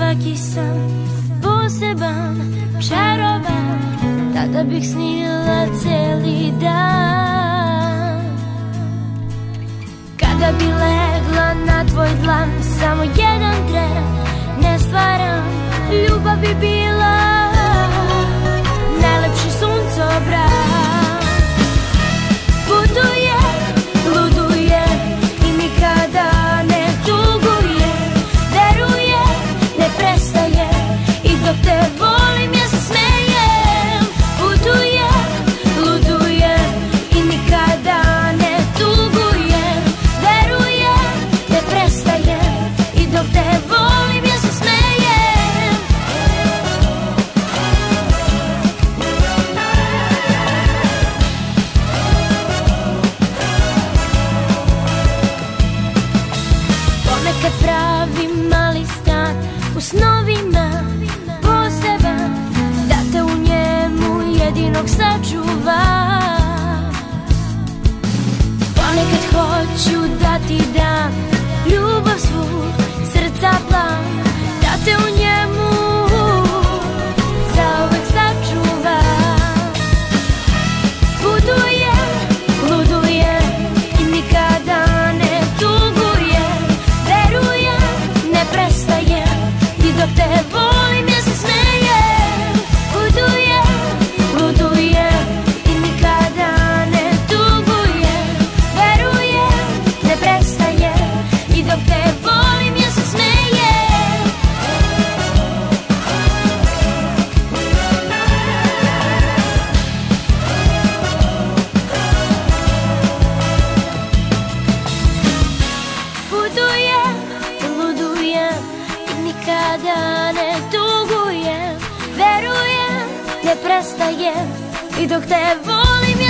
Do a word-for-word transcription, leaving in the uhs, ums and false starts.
svaki san poseban, čaroban, tada bih snila celi dan. Kada bi legla na tvoj dlan, samo jedan tren, nestvaran, ljubav bi bila najlepši suncobran. Putujem, ludujem i nikada ne tugujem, verujem, ne prestajem i dok te volim ja se smejem. Putujem, ludujem i nikada ne tugujem, verujem, ne prestajem i dok te volim ja se smejem. Ponekad pravim mali stan u snovima poseban, da te u njemu jedinog sačuvam. Ponekad hoću da ti dam ljubav svu, srca plan, da te u njemu zauvek sačuvam. Putujem, ludujem i nikada ne tugujem, verujem, ne prestajem i dok te volim ja se smejem. Putujem, ludujem i nikada ne tugujem, verujem, ne prestajem i dok te volim ja se smejem. Putujem, ludujem i nikada ne tugujem, verujem, ne prestajem i dok te volim ja